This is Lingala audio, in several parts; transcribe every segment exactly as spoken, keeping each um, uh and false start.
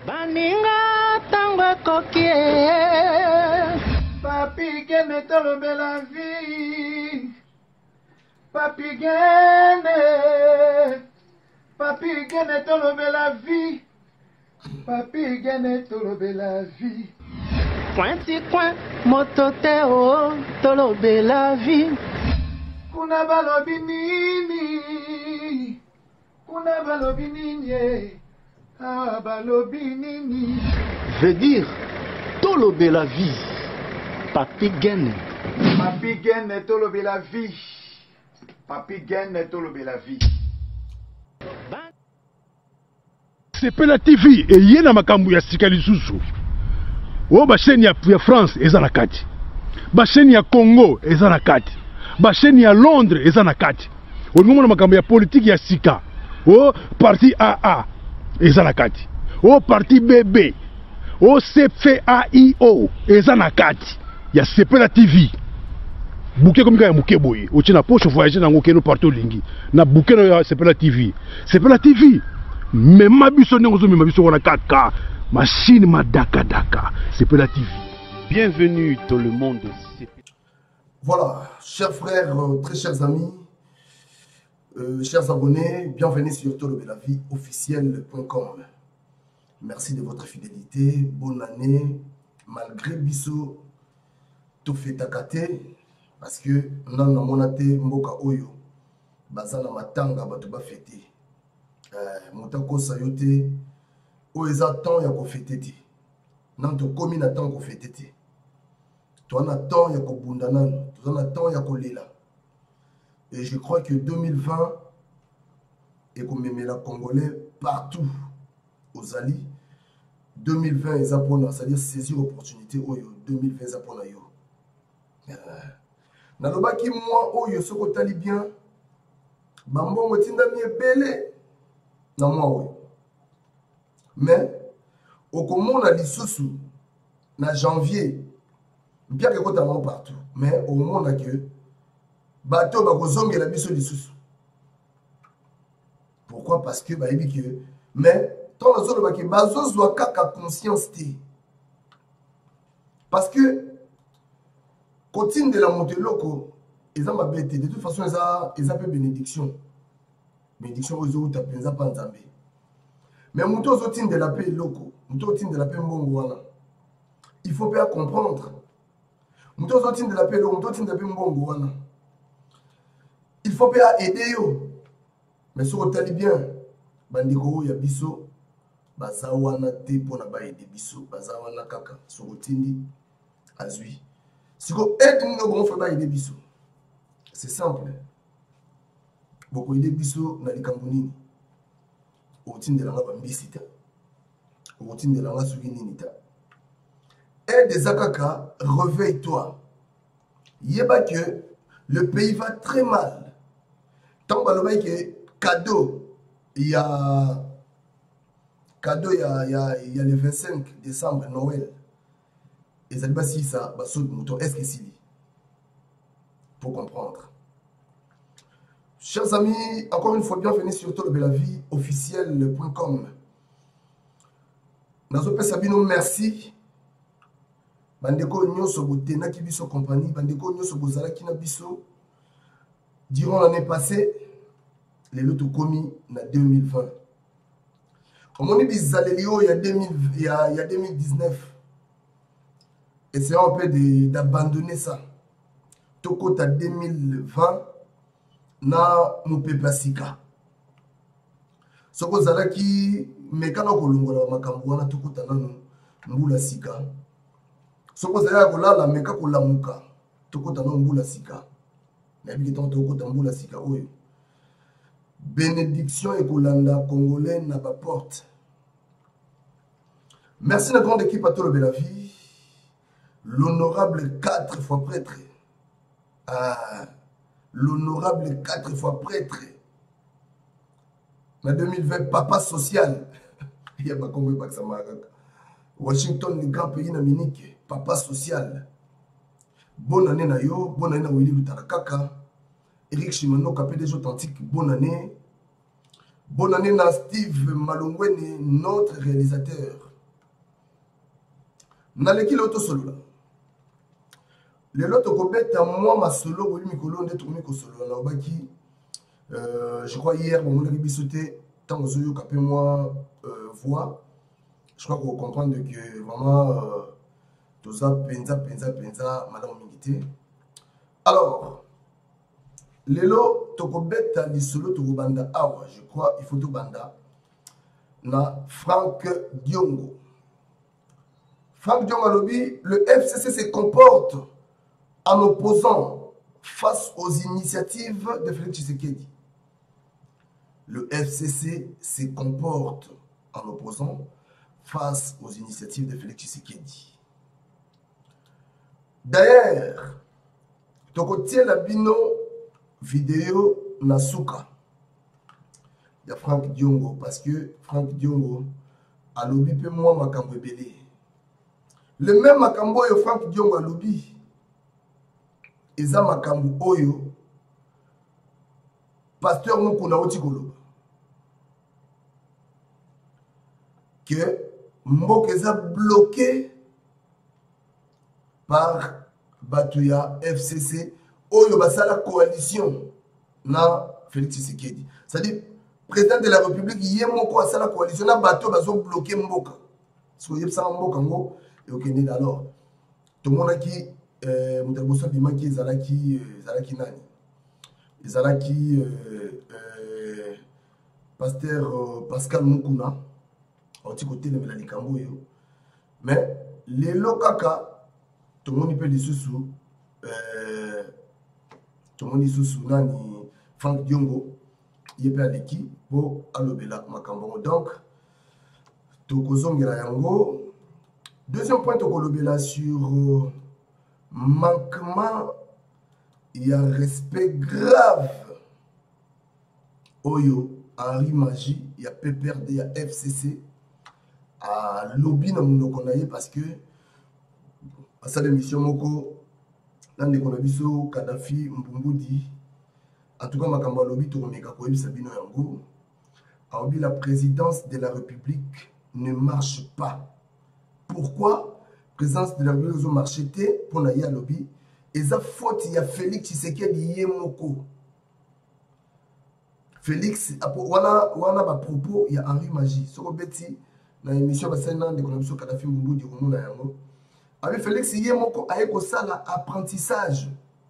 Baninga tango kokie Papi gene tolobe la vie Papi gene Papi gene tolobe la vie Papi gene tolobe la vie Pointi coin motote o tolobe la vie Kuna balobi nini Kuna balobi nini Ah, balobi nini. Veut dire tolobe la vie. Papi gene. Papi gene tolobe la vie. Papi gene tolobe la vie. Sepela T V et yena makambu ya sika lisusu. O ba chaîne ya, ya France eza na kati. Ba chaîne ya Congo eza na kati. Ba chaîne ya Londres eza na kati. Olingomona makambu ya politique ya sika. O parti A A eza na kati. O parti B B. O C F A I O eza na kati. Ya Sepela T V. Bouquet comme ya muke boye. O tina poche voyager na ngokeno partout lingi. Na bouquet ya Sepela T V. Sepela T V. Mais ma biso n'engozo mais ma biso wana quatre K. Machine ma daka daka. Sepela T V. Bienvenue dans le monde. Voilà, chers frères, euh, très chers amis, euh, chers abonnés, bienvenue sur tolobelavie officiel point com. Merci de votre fidélité. Bonne année. Malgré biso, tout fait takate. Parce que nan na monate mboka oyo. Bazana matanga batu ba fêter. Motako sayote o eza temps ya ko fêter ti nan to komi na temps ko fêter ti to na temps ya ko bunda nan to na temps ya ko lela et je crois que deux mille vingt et ko memela congolais partout aux alliés deux mille vingt eza pona c'est-à-dire saisir opportunité oyo deux mille vingt eza pona yo na lobaki moi oyo soko tali bien bambongo tinda mi ebele na moi oui. Mais au komona lisusu na janvier bien que kota mo partout mais au monde que bateau ba kozongela biso lisusu. Pourquoi? Parce que ba yebi que mais tant na zolo ba ke bazo zwa kaka conscience té. Parce que continue de la monter loko ils ont bête de toute façon ils a ils a peu bénédiction. Bénédiction aux autres, penza pas nzambe. Mais muto zotine de la paix loko, muto zotine de la paix mbongo wana. Il faut bien comprendre. Muto zotine de la paix loko, muto zotine de la paix mbongo wana. Il faut bien aider yo. Mais sur otali bien, bandiko ya biso baza wana te pona ba aider biso, baza wana kaka sur otindi azui. Siko aide nous bon faut ba aider biso. C'est simple. Beaucoup de biso na likambunini otinde la ngaba mbisita otinde la ngaba sukininita et des akaka réveille-toi yeba que le pays va très mal tant baloba que cadeau il y a cadeau il y a il y a il y a le vingt-cinq décembre Noël et ça basi ça baso mouton est-ce que c'est pour comprendre. Chers amis, encore une fois, bienvenue sur tolobelavie officiel point com. Nazo Sabino, merci. Bandeko nyoso botena ki biso compagnie, bandeko nyoso bozala ki na biso. Durant l'année passée, les loto commis na deux mille vingt. Comme on dit bizalelio il y a deux mille il y a, il y a deux mille dix-neuf. Essayons un peu d'abandonner ça. Toko ta deux mille vingt. Na mupepa sika soko zalaki mekana kolongola makambo wana tukuta nanu mbula sika soko zalaki kolala meka kolamuka tukuta nanu mbula sika na biki tonto tukuta mbula sika oyo bénédiction et kolanda congolais na ba porte. Merci la grande équipe à tolobelavie, l'honorable quatre fois prêtre. Ah, l'honorable quatre fois prêtre. En deux mille vingt, papa social. Il y a pas compris que ça m'a. Washington, le grand pays d'Amérique, papa social. Bonne année na yo, bonne année na Willy Lutarakaka. Eric Chimano, P D G authentique, bonne année. Bonne année na Steve Malongwene, notre réalisateur. naleki loto solo là. Le loto kobeta moi ma solo boli mikolo nde to miko solo na obaki euh, je crois hier on a bisoté tant aux yeux capé moi euh, voix. Je crois qu'on comprend que vraiment euh, tout ça penza penza penza madame mingité. Alors lelo tokobeta lisolo tokobanda awa je crois il faut to banda na Franck Diongo. Franck Diongo alobi le F C C se comporte en opposant face aux initiatives de Félix Tshisekedi. Le F C C se comporte en opposant face aux initiatives de Félix Tshisekedi. D'ailleurs, tokotie la bino vidéo Nasuka. Il y a Franck Diongo parce que Franck Diongo a lobby pe moi makambo ebele. Le même makambo yo Franck Diongo a lobby. Eza makambo oyo pasteur Mukuna otikolo. Que Mbok eza bloqué par Batuya F C C oyo basala coalition na Félix Tshisekedi. C'est-à-dire président de la République yemoko asala coalition na bato bazo bloqué Mboka. So yebsa Mboka ngo et okende alors. Tout le monde qui euh mutaboso bimaki ezalaki ezalaki nani? Ezalaki euh, euh, pasteur euh, Pascal Mukuna. Côté de la likambo yo mais les lokaka tout le monde peut les sous euh tout le monde sous nani Franck Diongo il peut aller qui pour alobela makambo donc to kozongela yango. Deuxième point to kolobela sur euh, manquement il y a respect grave oyo Henri Magie il y a P P R D il y a F C C à lobby na mundo konaye parce que à cette émission moko dans des konabiso Kadhafi Mbumbudi en tout cas makambo lobby to meka ko yebisa bino yango aobi la présidence de la République ne marche pas. Pourquoi présidence de la République zo marchete pour na ya lobby eza faute ya Félix Tshisekedi yemoko. Félix wana wana ba propos ya Henri Magie soko beti na émission basena de konabiso Kadhafi Mbumbudi komona yango avec Félix yemoko aye ko sala apprentissage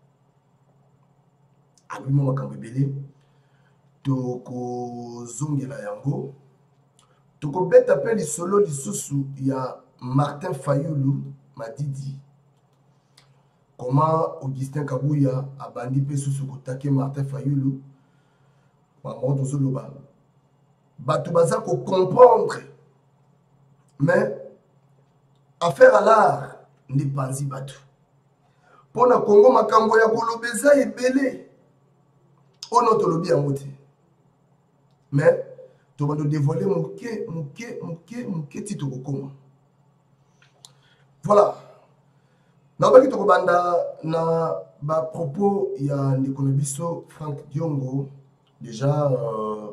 abi mo makambo belé to ko zongela yango to ko beta pe li solo li susu ya Martin Fayulu Madidi. Comment Augustin Kabuya a bandi pe susu ko take Martin Fayulu ba mo to solo ba batu baza ko comprendre. Mais affaire à l'art n'est pas si bateau. Pour le Congo, makambo ya kolobeza ebele. On notre lobby à moté. Mais tu vas nous dévoiler mouké, mouké, mouké, mouké, tito kokoma. Voilà. Na baki to banda na ba propos ya Ndikonobiso Franck Diongo déjà euh,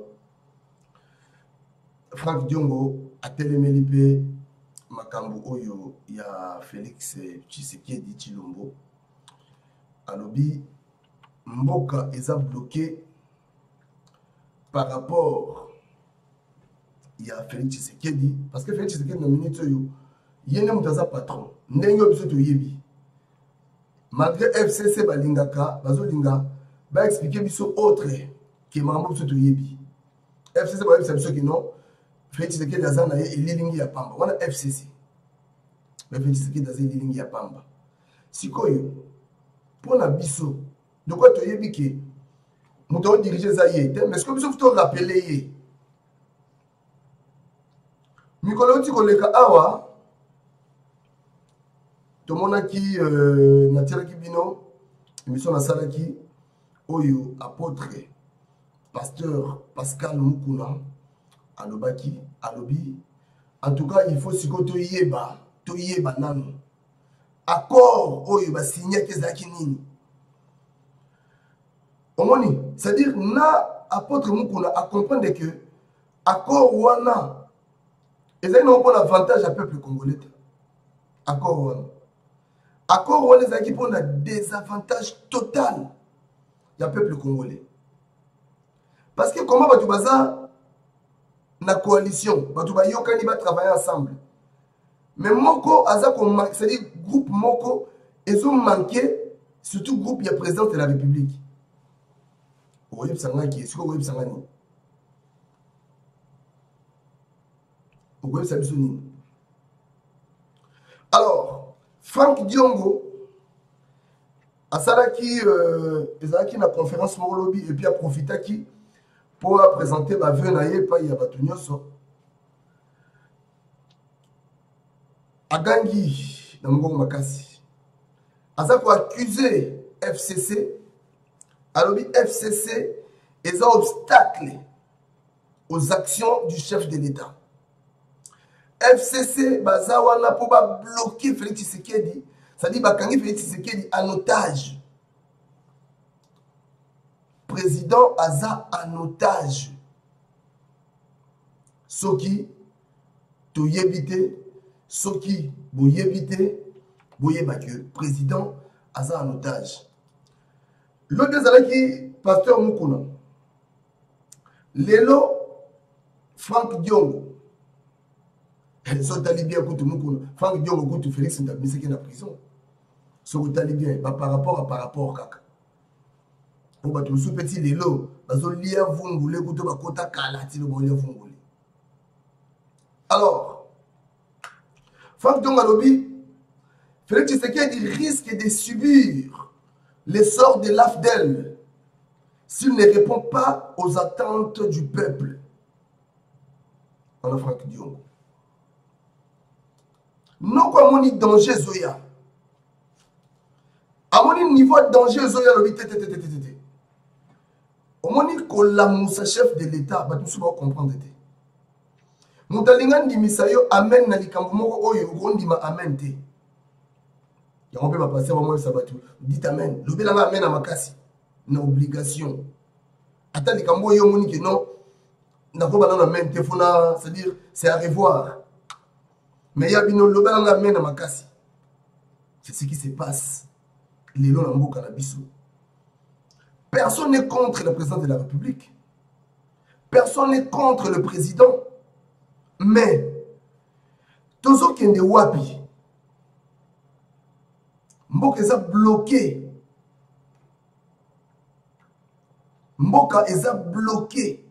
Franck Diongo a téléméli pe makambo oyo ya Félix Tshisekedi Tshilombo alobi mboka eza bloqué par rapport ya Félix Tshisekedi parce que Félix Tshisekedi na minute oyo yene mutaza patron ndenge biso to yebi malgré F C C balingaka bazolinga ba expliquer biso autre que makambo biso to yebi F C C ba biso biso ki non Félix Tshisekedi azana ye elilingi ya pamba wana F C C mais Félix Tshisekedi azana elilingi ya pamba sikoyo pona biso de quoi to yebi ke muto diriger za ye mais est-ce que biso to rappeler ye mikolo ti koleka awa to mona ki euh, na tira ki bino émission na sala ki oyo apôtre pasteur Pascal Mukuna alobaki alobi en tout cas il faut siko to yeba to yeba nanu accord oyo ba signé kezaki nini omoni c'est-à-dire na apôtre Mukuna a comprendre que accord wana ezali na bon avantage à peuple congolais Accord. Accord, on les équipes, on a des avantages totaux. Il y a un peuple congolais. Parce que comment tu vas ça la coalition, tu vas y travailler ensemble. Mais Moko, c'est-à-dire groupe Moko, ils ont manqué, surtout groupe, il y a président de la République. Oui, c'est un qui est, oui, c'est un oui, c'est un alors, Franck Diongo, à Salaki, euh, ils ont une conférence pour le lobby et puis a profité qui pour présenter ma vœu naïe pas y a batunyoso. Agangi, dans mon makasi. Asa pour accuser F C C, alors F C C est un obstacle aux actions du chef de l'État. F C C, bazawana pour bloquer Félix Tshisekedi, c'est-à-dire bakangi Félix Tshisekedi en otage. Président Aza en otage. Soki, to yebite, Soki, bo yebite, bo yebake. Président Aza en otage. L'autre des pasteur Mukuna. Lelo, Franck Diongo. Ils sont talibés contre Mukuna. Franck Diongo contre Félix Ndabise qui est en prison. Ils sont talibés par rapport à par rapport à pour battre sous petit lelo, bazo lia vungule kuto bakota kalati le bolia vungule. Alors, Franck Diongo Lobi, Félix Tshisekedi risque de subir les sorts de l'A F D E L s'il ne répond pas aux attentes du peuple. Alors Franck Diongo. Non comme on dit danger Zoya. À mon niveau de danger Zoya Lobi tété tété tété tété. Au moins, que la moussa chef de l'État, bah, tout ça va comprendre. Moutalingan di misayo amen na likambo moko oyo ugondi ma amen te. Ya on peut pas passer vraiment ça va tout. Dites amen. Le belanga amen à makasi. Na obligation. Ata likambo yo moni que non. Na ko balanga amen te fona, c'est-à-dire c'est à revoir. Mais ya bino le belanga amen à makasi. C'est ce qui se passe. Les lois na mboka na biso. Personne n'est contre le président de la République. Personne n'est contre le président. Mais, tous ceux qui sont wapi, Mboka est bloqué. Mboka est bloqué.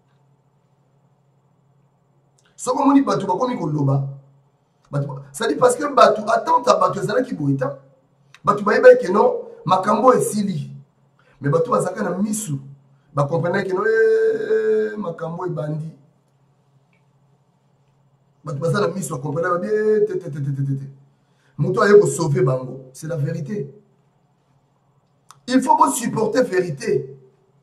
Ce qu'on dit, Batou, comme il loba. Ça dit parce que Batou, attends, ta Batou, c'est là qui boita. Batou, bah, que non, Makambo est sili. Mais bato bazaka na misu ba comprendre que no eh makambo ibandi bato bazaka na misu ba comprendre bien te te te te te muto aye ko sauver bango, c'est la vérité. Il faut pas supporter vérité.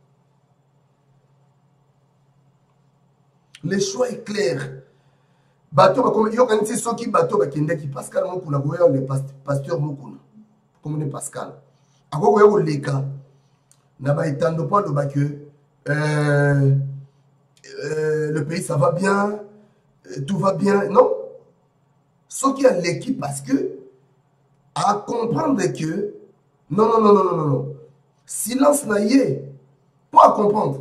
Le choix est clair. Bato ba comme yo kanti soki bato ba kende ki Pascal Mokuna goyo le pasteur Mokuna comme ne Pascal akoko yo leka N'a-ba étendre pas le bas que euh, euh, le pays ça va bien, euh, tout va bien. Non. Ce qui a l'équipe parce que à comprendre que non, non, non, non, non, non, non. Silence n'a y pas à comprendre.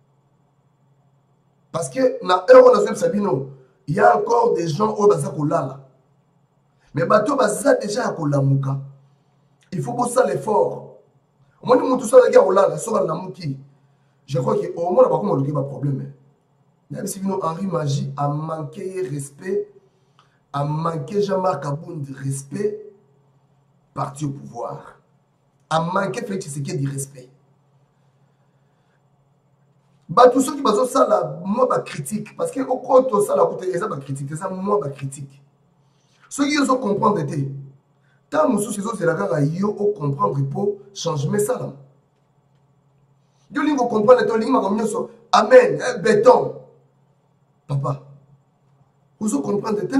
Parce que na heure on a Sabino, il y a encore des gens au Baza Kolala. Mais bateau Baza déjà à Kolamuka. Il faut bosser l'effort. Je crois qu'au moins, on a un problème. Même si Henri Magie a manqué respect, a manqué Jean-Marc Aboun de respect, parti au pouvoir. A manqué Félix Tshisekedi de respect. Bah, tous ceux qui basent ça, là, moi, bah, critique. Parce que au compte ça, là, ça, bah, critique. Ça, moi, bah, critique. Ceux qui ont comprendre, tant que nous sommes là, ils ont comprendre pour changer ça. Là. Ils ont comprendre que nous sommes amen, béton. Papa, vous avez comprendre ça.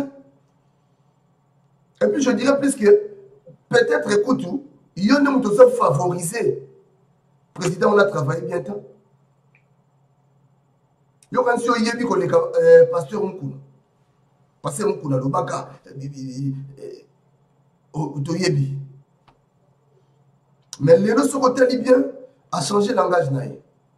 Et puis je dirais plus que peut-être, écoute, ils ont favorisé. Le président, on a travaillé bien temps. Ils ont dit que le pasteur Mukuna. Pasteur Mukuna, le baka. Toyebi. Mais le ce côté libyen a changé le langage naïe.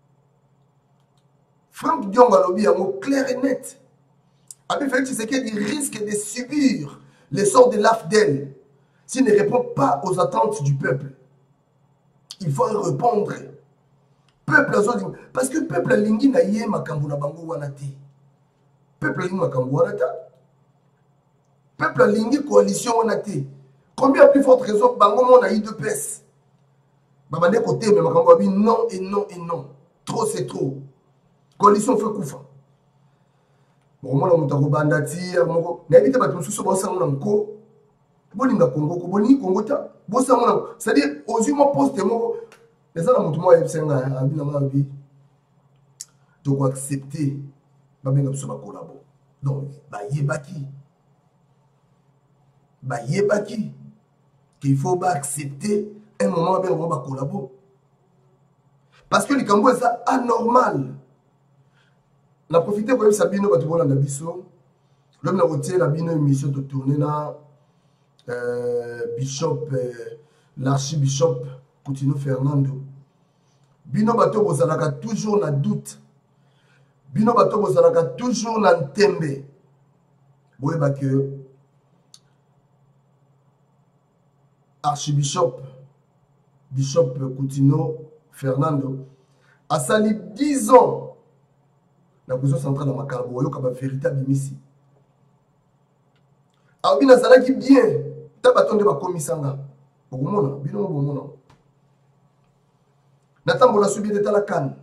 Franck Dionga Lobi a un mot clair et net. Abi Félix Tshisekedi risque de subir les sorts de l'A F D E L s'il ne répond pas aux attentes du peuple. Il faut répondre. Peuple parce que peuple lingi na ye makambo na bango wana te. Peuple lingi makambo wana ta. Peuple lingi coalition wana te. Combien plus forte raison bango mon a I deux P S. Babane côté mais makambo abi non et non et non. Trop c'est trop. Coalition fait koufa. Bon moi na mutako bandati moko na bité bato mususu ba sango na mko. Bolinga Congo ko boni Congo ta. Bo sango na c'est-à-dire aux humains poste moko les gens na mutu mo yebsenga abi na mabi. Donc accepter ba benga biso ba collabo. Donc ba yebaki. Ba yebaki qu'il faut pas accepter un moment bien on va collaborer parce que les Cambou est ça anormal. La profiter pour Sabino Batubola na biso l'homme na rotier la bino émission de tourner na euh, Bishop euh, l'archibishop Coutinho Fernando bino bato bozalaka toujours na doute bino bato bozalaka toujours na ntembe boye ba que archibishop Bishop Coutinho Fernando a sali dix ans la prison centrale dans Makarabo yoka ba véritable misi a bina zalaki bien tabatonde ba komisanga bokomona bino bomona natambola subi de la canne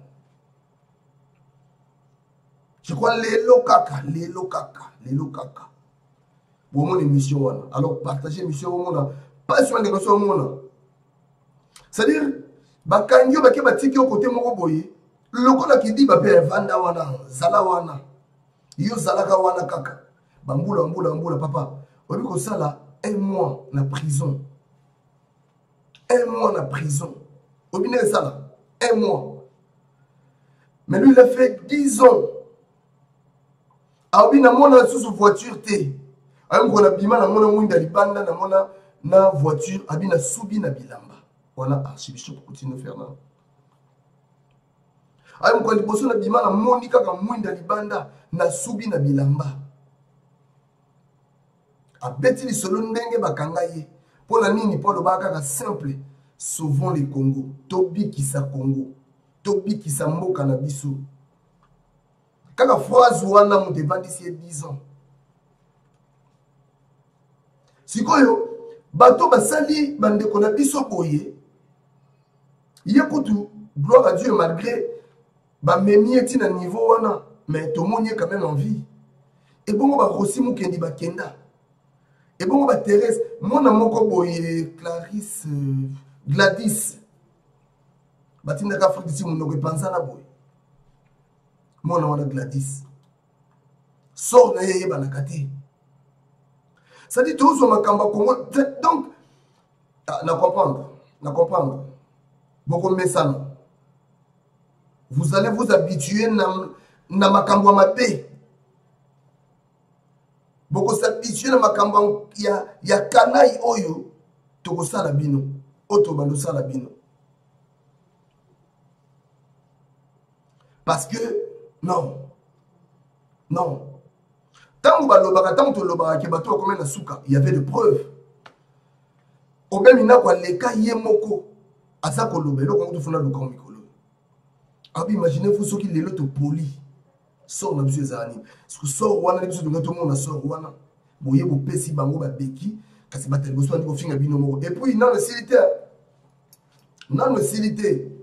je crois lelo kaka lelo kaka lelo kaka bomona émission wana alors partager émission bomona pas sur les ressources mona. C'est-à-dire, bakangyo bake batiki au côté moko boye, lokola ki di ba pe vanda wana, zala wana. Yo zalaka wana kaka. Bambula mbula mbula papa. Obi ko sala un mois na prison. Un mois na prison. Obi ne sala un mois. Mais lui il a fait dix ans. Obi na mona sous voiture té. Ayom ko na bima na mona mwinda libanda na mona na voiture abina subi na bilamba. Voilà archibishop Coutinho Fernando. Ayo mko liboso na bima na moni kaka mwinda libanda na subi na bilamba. Abeti li solo ndenge bakanga ye. Pona nini polo baka ka simple sauvons les Congo. Tobi kisa Congo. Tobi kisa mboka na biso. Kaka phrase wana mu devandisi dix ans. Sikoyo bato basali bande kona biso boye yekutu gloire à Dieu malgré ba memi etina niveau wana mais tout monde est quand même en vie et bongo ba rosi mukendi ba kenda et bongo ba Thérèse mona moko boye Clarisse euh, Gladys batina ka Afrique d'ici munoko panza na boye mona wana Gladys sort na yeye banakate. Ça dit tout sur ma Congo. Donc, na comprendre, na comprendre. Beaucoup de ça. Vous allez vous habituer na na makambo mabe. Beaucoup s'habituer na makambo ya ya kanai oyo toko sala bino, oto bando sala bino. Parce que non. Non. Tant il y avait des preuves. Au même il y a les cas yemoko à ça kolobé le quand on a le camp mikolo. Abi imaginez-vous ce qu'il est l'autre poli sort na monsieur Zani. Ce que sort wana biso de tout monde sort wana. Boye bo pesi bango ba beki kasi batel bo so ndiko finga bino moko. Et puis non le silité. Non le silité.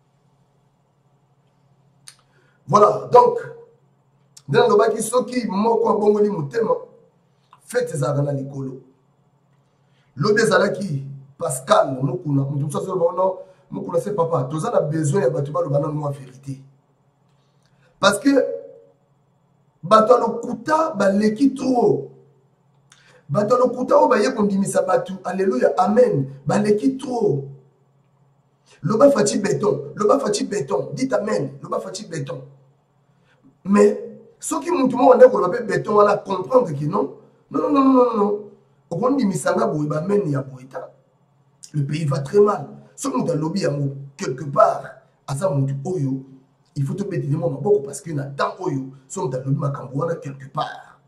Voilà donc dans le baki soki moko bongoli mutema fête ezana likolo lobe zalaki Pascal mukuna mutu ça non mukuna c'est papa tous on a besoin ya batu balo bana moi vérité parce que bato lokuta baleki trop bato lokuta o baye kondimisa batu alléluia amen baleki trop loba fati béton loba fati béton dites amen loba fati béton mais ce qui montre moi on a qu'on appelle béton on a comprendre que non non non non non non On dit Misanga Boiba Meni à Boïta. Le pays va très mal. Si on a lobby quelque part, à ça, Oyo, il faut te mettre des mots beaucoup parce qu'il y a tant Oyo. Si on a lobby Makambouana quelque part.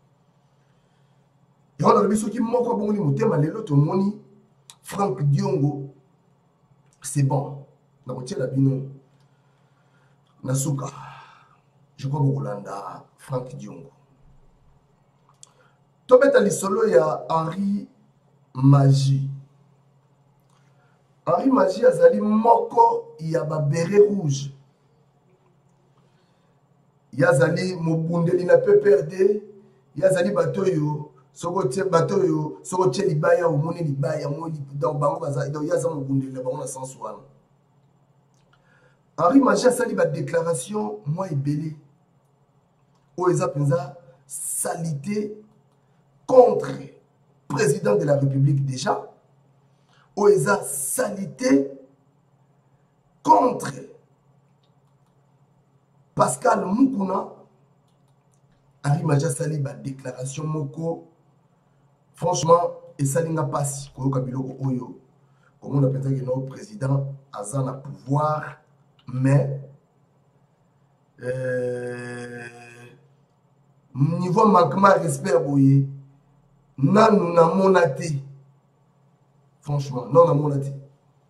Et on a lobby ceux qui m'ont encore bon, les thème, les autres, moni, Franck Diongo, c'est bon. On retient la bino. Nasuka. Je crois que Rolanda, Franck Diongo. Tobeta lisolo ya Henri Magie. Henri Magie azali moko ya ba beret rouge. Yazali mobundeli na P P R D, yazali batoyo, soko tie batoyo, soko tie libaya omoni libaya moni dans bango kaza donc yaza mobundeli na bango na sens wana. Henri Magie asali ba déclaration moi ebele. O eza penza salité contre le président de la République déjà, ou eza salité contre Pascal Moukouna, Henri Magie sali ba déclaration moko, franchement, et sali nga passe, koyo kabilo oyo, comme on a pensé que notre président a un pouvoir, mais euh, niveau manquement respect boye. Non, nous n'avons pas été. Franchement, non, nous n'avons pas été.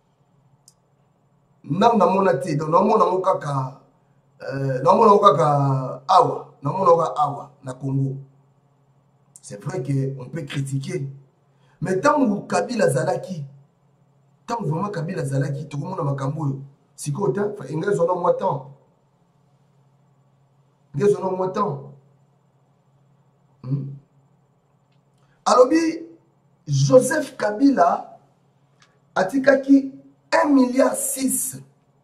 Non, nous n'avons pas été. Donc, nous n'avons pas été. Nous n'avons pas été. Awa. Nous n'avons pas été Awa, na Congo. C'est vrai qu'on peut critiquer. Mais tant que Kabila Zalaki, tant que vraiment Kabila Zalaki, tout le monde a Makambo. Si quoi, il y a un moins temps. Il y a un moins temps. Alors, Joseph Kabila a tikaki un milliard six.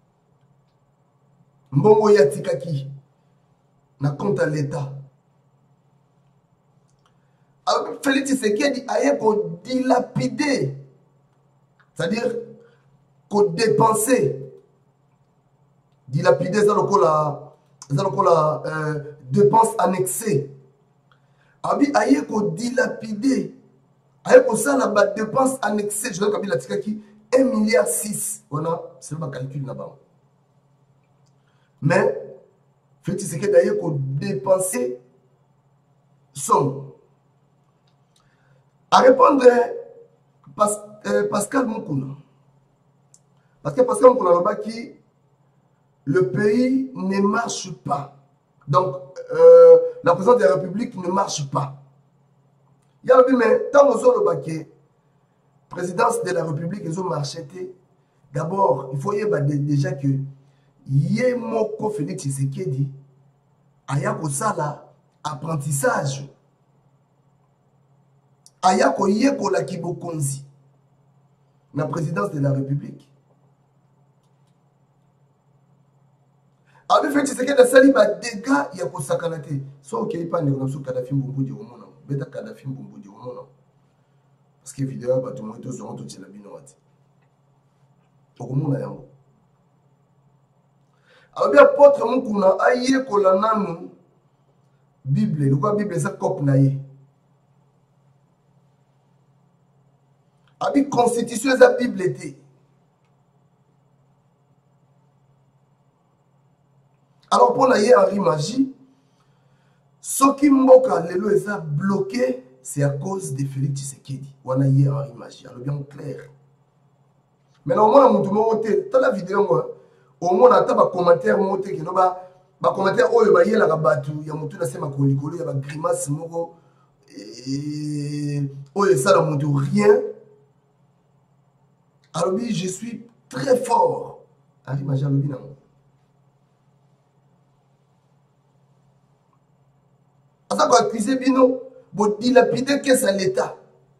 Mbongo ya tikaki na compte à l'État. Alors, Félix Tshisekedi a ko dilapider, c'est-à-dire qu'on dépenser. Dilapider, c'est la euh, dépense annexée. Abi aye ko dilapider, aye ko ça la dépense annexée, je vais Kabila tikaki un milliard six. Voilà, c'est le calcul là-bas. Mais Félix Tshisekedi aye ko dépenser somme. À répondre Pas, euh, Pascal Moukouna. Parce que Pascal Moukouna a dit que le pays ne marche pas. Donc, euh, la présidence de la République ne marche pas. Il y a le mais tant que la présidence de la République, ils ont marché. D'abord, il faut y avoir déjà que Yemoko Félix Tshisekedi aya ko sala apprentissage. Aya ko yeko la kibokonzi. La présidence de la République. Avec Félix Tshisekedi a sali ba dégâts ya ko sakanate. So ok pas ne ko Kadhafi mbumbu di omona. Beta Kadhafi mbumbu di omona. Parce que vidéo ba tout le monde to zo to tshela bino wati. Okomona yango. Alors bien apôtre Moukouna aye ko la nanu Bible, le quoi Bible ça cop naie. Abi constitution za Bible était. Alors pour la Henri Magie, ce qui mboka lelo est bloqué, c'est à cause de Félix Tshisekedi. Wana yé Henri Magie, alors bien clair. Mais normalement on m'a monté dans la vidéo moi, au moins on a ta commentaire monté qui no ba ba commentaire oyo ba yé la rabatu, ya mutu na sema ko likolo ya ba grimace moko et oyo ça la monte rien. Alors oui, je suis très fort. Henri Magie alobi na. Ça va accuser bino, vous dilapider qu'est-ce à l'État.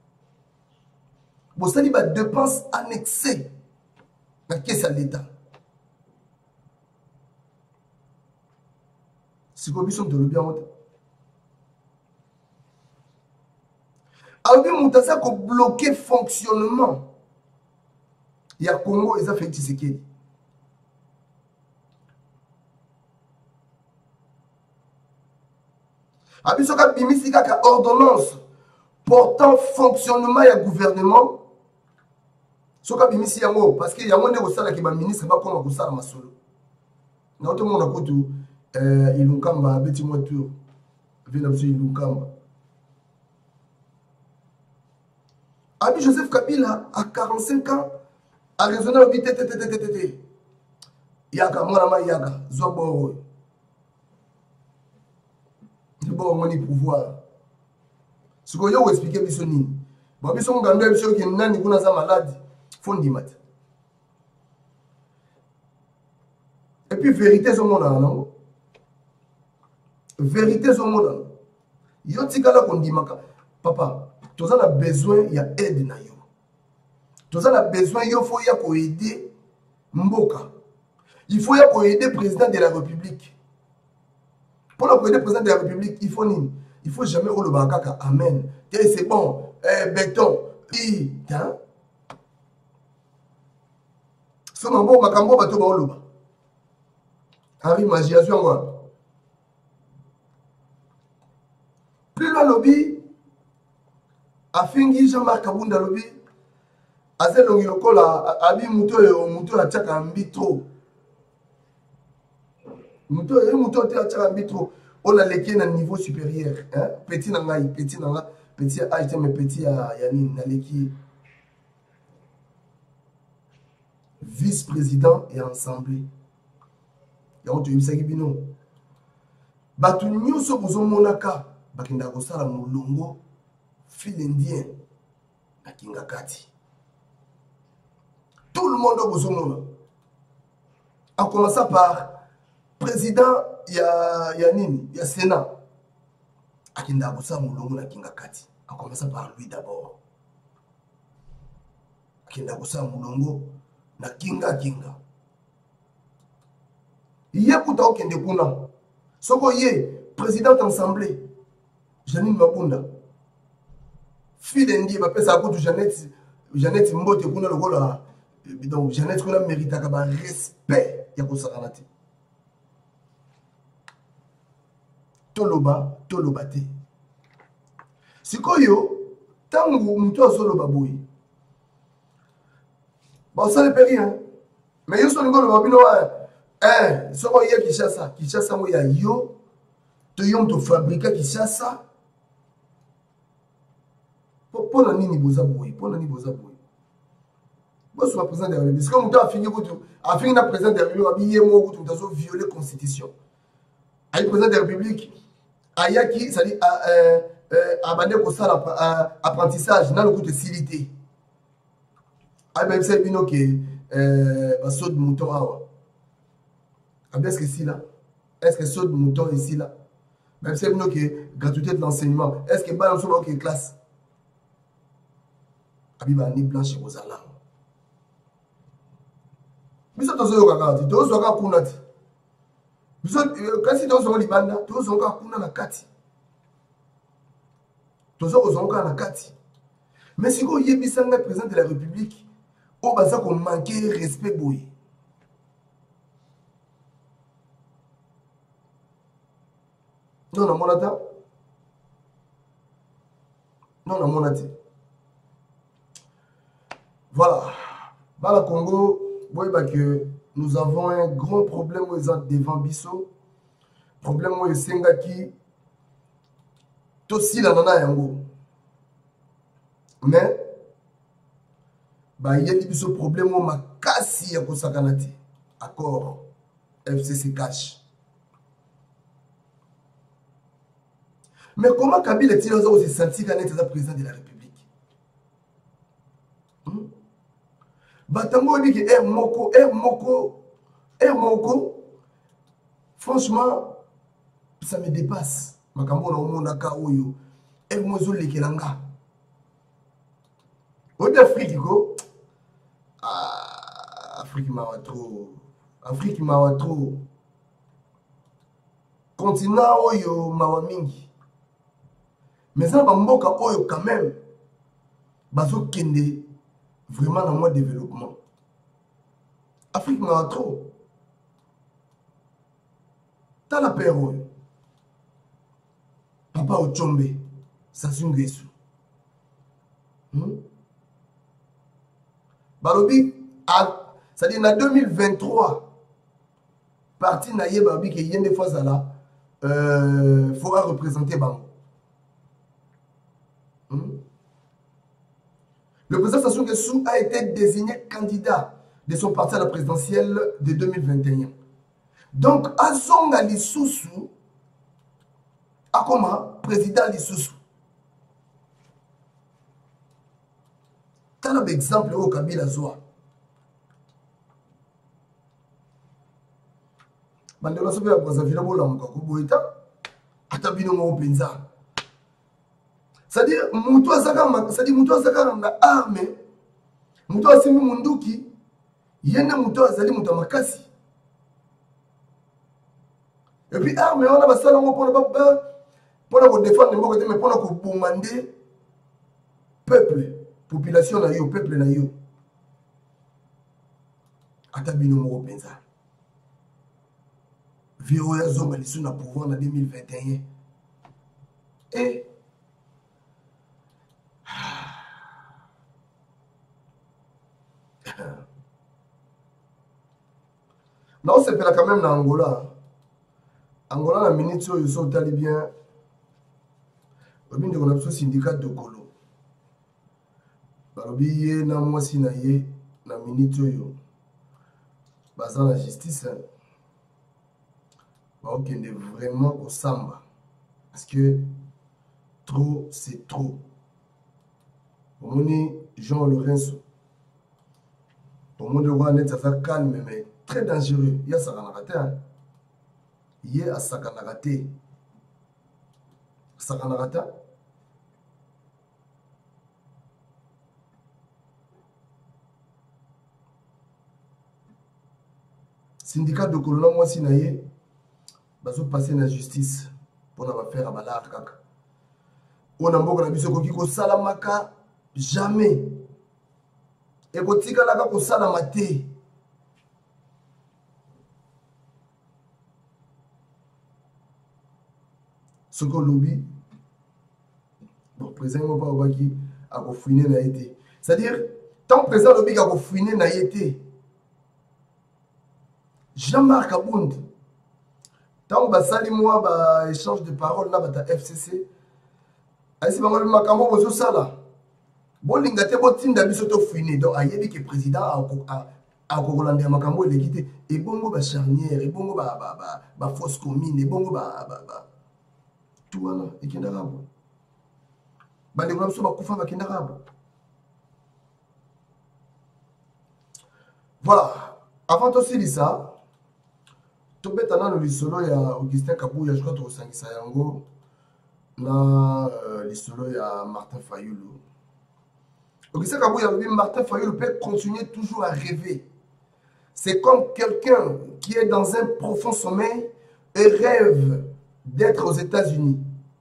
Vous savez, les dépenses annexées. Qu'est-ce à l'État. C'est quoi, ils sont de l'objet. Alors, vous avez bloqué le fonctionnement. Il y a Congo, ils ont fait Tshisekedi. Abisoka bimisika ka ordonnance important fonctionnement du gouvernement. Ce que bimisi yango parce que yango ne kosala ki ba ministre ba koma kosala masolo. Na oto mona kutu euh Ilunkamba beti mo tour. Vena monsieur Ilunkamba. Abi Joseph Kabila à quarante-cinq ans a raisonné au vite tete tete tete. Yaka mona ma yaka zobo. C'est bon on y pouvoir. Ce que yo expliquer biso nini. Ba biso ngando biso ki nani kuna za malade. Fondimat. Et puis vérité au monde non. Vérité au monde. Yo tikala kondimaka. Papa, tu as besoin il y a aide na yo. Tu as besoin yo faut ya ko aider mboka. Il faut ya ko aider président de la République. Pour le aider président de la République, il faut nini? Il faut jamais au le bakaka amen. C'est bon, eh, béton. I, hein? So mambo makambo bato ba oloba. Henri Magiation wa. Plus loin lobby afingi Jean-Marc Kabunda lobby azelongi lokola abi muto yo muto ya tchaka mbitro. Muto yo muto te tchaka mbitro. On a lequé na niveau supérieur, hein? Petit nanga, petit nanga, petit a mais petit à yani na leki. Vice-président et assemblée. Et on te dit ça bino. Batu nyuso bozo monaka bakinda kosala mulongo fil indien na kinga kati. Tout le monde bozo mona. En commençant par président ya ya nini ya Sénat. Akinda kosala mulongo na kinga kati. En commençant par lui d'abord. Akinda kosala mulongo na kinga kinga ye kuta okende kuna soko ye président assemblée Janine Mabunda fille ndi ba pesa kutu Jeannette Jeannette Mbote kuna lokola donc Jeannette kuna mérite ka ba respect ya kosakana te toloba toloba te sikoyo tangu mtu azoloba boyi. Bon, ça ne peut rien. Mais yo son ngolo babino eh soko ya Kinshasa, Kinshasa mo ya yo to yom to fabriquer Kinshasa. Pour la nini boza boy, pour la nini boza boy. Moi je suis président de la République. Parce que muto a fini ko a fini na président de la République abi yemo ko to zo violer constitution. Ay président de la République ayaki ça dit euh euh abandé ko sala apprentissage na le coup de civilité. Ah ben c'est bino que euh saut de mouton awa. Est-ce que si là? Est-ce que saut de mouton ici là? Même c'est bino que gratuité de l'enseignement. Est-ce que balance sur OK classe? Abiba ni blanche aux alarmes. Mais ça tozo yoka kati, tozo yoka kuna ti. Biso kasi tozo yoka libanda, tozo yoka kuna na kati. Tozo yoka na kati. Mais si vous y êtes président de la République, on va qu'on manque respect boy. Non, non, mon attend. Non, non, mon attend. Voilà. Dans le Congo, vous voyez que nous avons un grand problème devant Bisso. Problème où il Sengaki. Tossi la nana yango. Mais bah il y a des problèmes où ma casse ya kosakanati accord F C C cash. Mais comment Kabila est-il aussi senti quand il est président de la République? Hmm? Bah tango dit que eh moko eh moko eh moko franchement ça me dépasse. Makambo na omona ka oyo eh mozo lekelanga. Au d'Afrique, ah, Afrique m'a trop, Afrique m'a trop, continent oyo m'a mingi, mais ça va mboka oyo quand même, bazo kende vraiment dans mon développement. Afrique m'a trop, t'as la peur oyo, papa Ochombe, Sassou Nguesso. Hmm? Balobi, c'est-à-dire en deux mille vingt-trois, parti naïe Balobi qui y a des fois ça là, il faut représenter Bango. Hmm? Le président Sassou Nguesso a été désigné candidat de son parti à la présidentielle de deux mille vingt et un. Donc, Azonga Lisusu, a comment président Lisusu. T'as un exemple au Kabila Zoa. Bandela sobe ya Brazzaville bola mukako boita atabino mo penza. C'est-à-dire mutu azaka c'est-à-dire mutu azaka na arme mutu asimi munduki yene mutu azali mutu makasi. Et puis arme on a basala ngo pona ba pona ko défendre mboko te mais pona ko bombarder peuple population na yo peuple na yo atabino mo penza. V O A Zonga Lisu na pouvoir en deux mille vingt et un. Et non, c'est pas quand même dans Angola. Angola, la minute où ils sont allés bien, on a un syndicat de Colo. Balobi, na moi si na ye, na minute où bazan la justice. Ok, on est vraiment au samba. Parce que trop, c'est trop. On est Jean Lorenzo. Au monde de Rwanda, ça fait calme, mais très dangereux. Il y a ça qu'on a raté. Il y a ça qu'on a raté. Ça qu'on a raté. Syndicat de Colonna, moi, si naïe. Bazo passer la justice pour la faire à Balak. On a beaucoup de choses qui sont salamaka jamais. Et quand tu as la salamate, ce qu'on lobby, bon, président pas au qui a fouiné n'a été. C'est-à-dire, tant président lobby a fouiné n'a été. Jean-Marc Abound. Tant que ça, moi, bah, échange de paroles là, bah, F C C. Ainsi, bah, moi, makambo bozo sala. Bon, l'ingate bon tin d'abiso to fouiné. Donc, ayebi que président a a a Congolais makambo il est quitté. Et bongo bah charnière, et bongo bah bah bah bah fausse commune, et bongo bah bah bah tout voilà. Et qui n'arrive pas. Bah les gens sont bah koufa bah qui n'arrive pas. Voilà. Avant aussi de ça. Tout bête dans le solo il y a Augustin Kabouya, je crois que tu as ça yango na le solo il y a Martin Fayulu. Augustin Kabouya dit Martin Fayulu peut continuer toujours à rêver. C'est comme quelqu'un qui est dans un profond sommeil et rêve d'être aux États-Unis.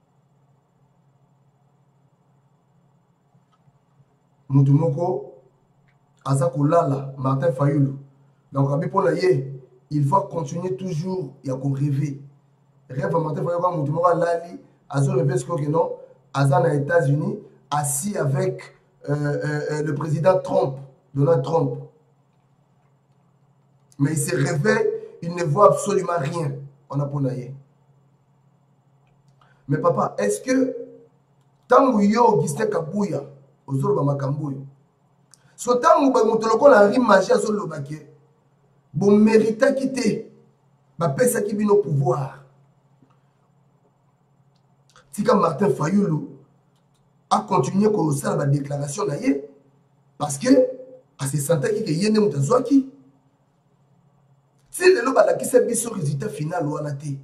Moutoumoko Azako Lala, Martin Fayulu. Donc Rabbi Polaye. Il va continuer toujours et à rêver. Rêve à matin, il va dire Lali, Azo rêve ce que non, Azan aux États-Unis, assis avec euh, euh, le président Trump, Donald Trump. Mais il se réveille, il ne voit absolument rien. On a ponaillé. Mais papa, est-ce que tant que yo Augustin Kabouya, aux autres Makamboyo, so tant que Moutoloko la rime magie à Zolo Baké, bon mérita quitter ba pesa qui vient au pouvoir. Si comme Martin Fayulu a continué comme ça la déclaration là parce que à ce sentait qu'il y a une mutazwaki. Si le loba la qui s'est mis sur résultat final ou anaté.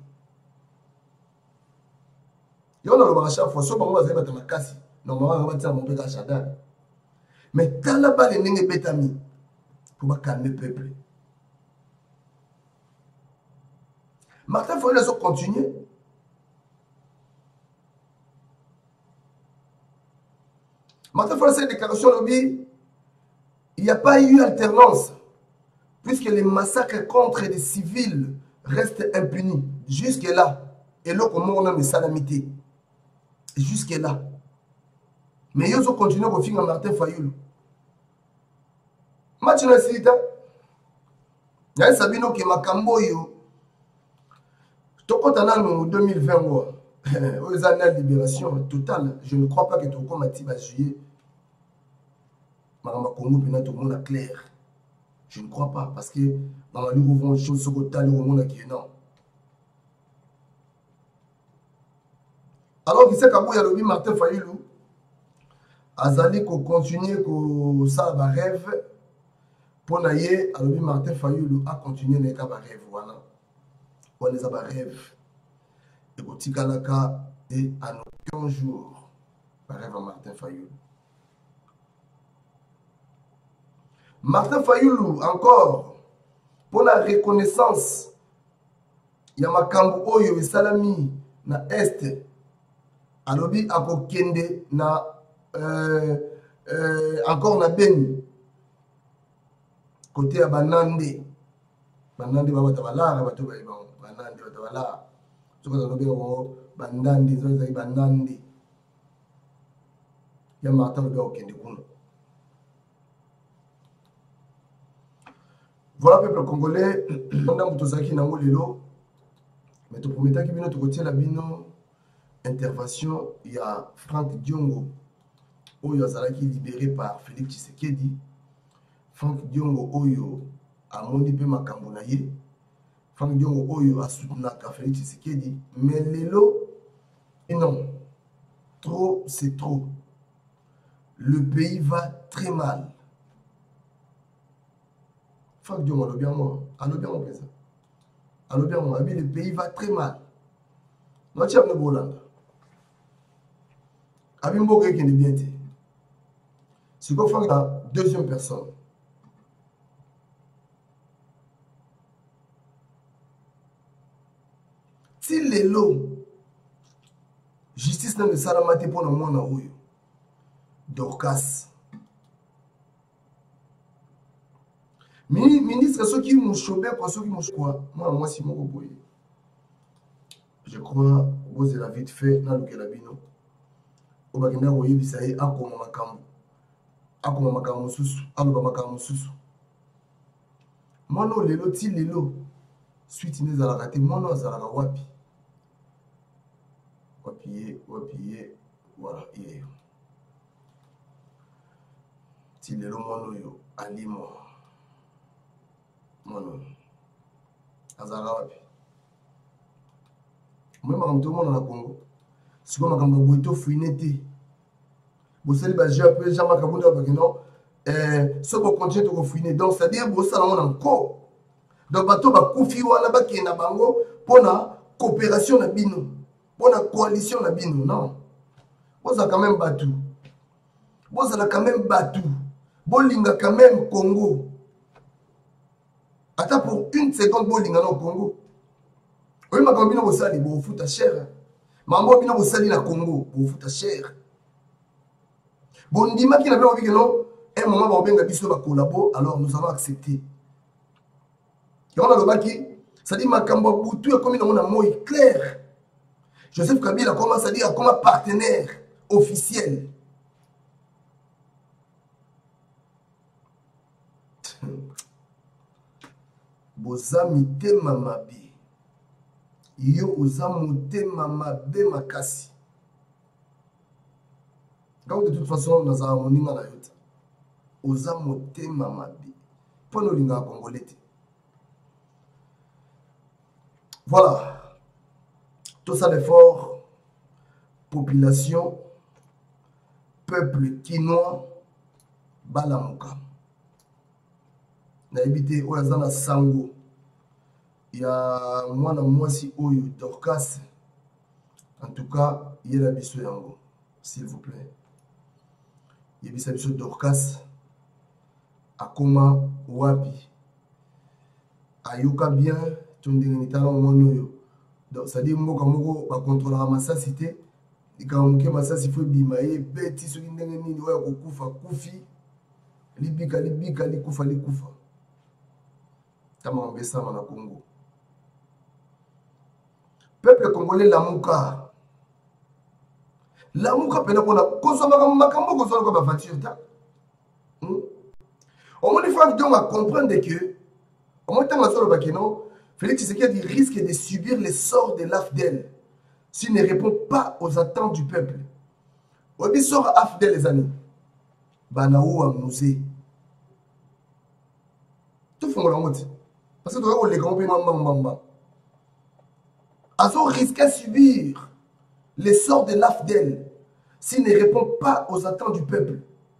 Yo na loba chaque fois so bango bazali bata makasi. Normalement on va dire mon père Shadan. Mais tala ba le ndenge betami pour calmer le peuple. Martin Fayulu a continué. Martin Fayulu a fait une déclaration lobby. Il n'y a pas eu alternance. Puisque les massacres contre les civils restent impunis. Jusque-là. Et là, comment on a des salamités. Jusque-là. Mais ils ont continué à finir Martin Fayulu. Match na sita. Y'a Sabino qui m'a camboyo. Tokota en deux mille vingt, aux années de libération totale, je ne crois pas que Toko Mati va juillet. Marama Congo, puis tout le monde est clair. Je ne crois pas, parce que dans la Ligue de choses, ce que le monde qui est non. Alors qu'il sait qu'Abou Yalobi Martin Fayulu, Azali ko continuer ko ça va rêve. Pour naïe, Alobi Martin Fayulu a continué les cas rêve, voilà. On les a rêve. Et au Tikalaka, et à nos quinze jours, rêve à Martin Fayulu. Martin Fayulu, encore, pour la reconnaissance, il y a Makambu Oyo et Salami, na Est, Alobi Akokende, na, euh, euh, encore na Beni, côté à Banande, Banande Babatabala, Batabaïban, Banande Batabala, ce qu'on a nommé Bandande, Banande, il y a Martin Okende Kuno. Voilà, peuple congolais, on a Moutozaki Nango Lelo, mais tu promets que tu retiens la bino intervention, il y a Franck Diongo, Oyo Azalaki libéré par Félix Tshisekedi. Franck Diongo Oyo a mondi pe makambo na ye. Franck Diongo Oyo a soutenu Félix Tshisekedi. Mais Lelo, non, trop c'est trop. Le pays va très mal. Franck Diongo, allo bien moi, allo bien mon président. Allo bien moi, le pays va très mal. Nous sommes en Hollande. Abimbo qui est bien dit. C'est qu'on fait la deuxième personne. Si les lots, justice n'a de salamate pour le monde en Oyo, Dorcas. Ministre, ceux qui m'ont chopé, ceux qui m'ont chopé, moi, moi, si mon boy. Je crois, vous avez vite fait dans le Kelabino. Au Bagina, vous avez vu, à comment ma cam. À comment ma cam sous, à l'eau ma cam sous. Moi, non, les lots, les lots. Suite, ils ont raté, moi, non, ça a wapi. Wapi, wapi, voilà, hier. Si les lots, moi, non, aliment. Moi, non. Azara wapi. Moi, je suis tout le monde dans le Congo. Si vous avez un peu de fouineté, vous avez un peu de gens qui ont un peu de temps, si vous continuez de fouiner, donc c'est-à-dire que vous avez un corps. Donc, vous avez un koufi qui est un pour la coopération, pour la coalition. Non. Vous avez quand même battu. Vous avez quand même battu. Vous avez quand même Congo. Attends pour une seconde, vous avez au Congo. Oui, ma combine au sali, vous foutez cher. Mambo bino au sali na Congo, vous foutez cher. Bon, dis-moi qu'il avait envie que non, un moment, on va bien collaborer, alors nous allons accepter. Et on a le baki, ça dit ma cambo boutou comme il a un mot clair. Joseph Kabila commence à dire comme un partenaire officiel. Bozami te mamabi. Yo ozamote mamabe makasi. Quand de toute façon nous avons moninga na yota. Ozamote mamabe. Pour nous linga congolais. Voilà. Tout ça l'effort. Population. Peuple quinois. Balamuka. Na habité Oyazana Sango. Il y a moi na moi si Oyo Dorcas. En tout cas, il y a la biso yango, s'il vous plaît. Il y a la biso Dorcas. Akoma wapi. Ayoka bien, tu me dis que tu as un monoyo. Donc, ça dit que tu vas contrôler la massacité. Et quand tu as massacité, il faut bimaye. Beti, ce qui est ni ouais, kufa, kufi. Libika, libika, likufa, likufa. Tu m'as envoyé ça dans le Congo. Peuple congolais, la mouka. L'amour a peine pour la consommer comme macambo consommer comme voiture ta. Au moins il faut donc comprendre que au moins tant sur le bakeno Félix Tshisekedi risque de subir les sorts de l'A F D E L s'il ne répond pas aux attentes du peuple. Obi sort A F D E L les amis. Banaou a musée. Tout fond la route. Parce que tu vois les grands pays mamba. Azo risque de subir les sorts de l'A F D E L s'il ne répond pas aux attentes du peuple.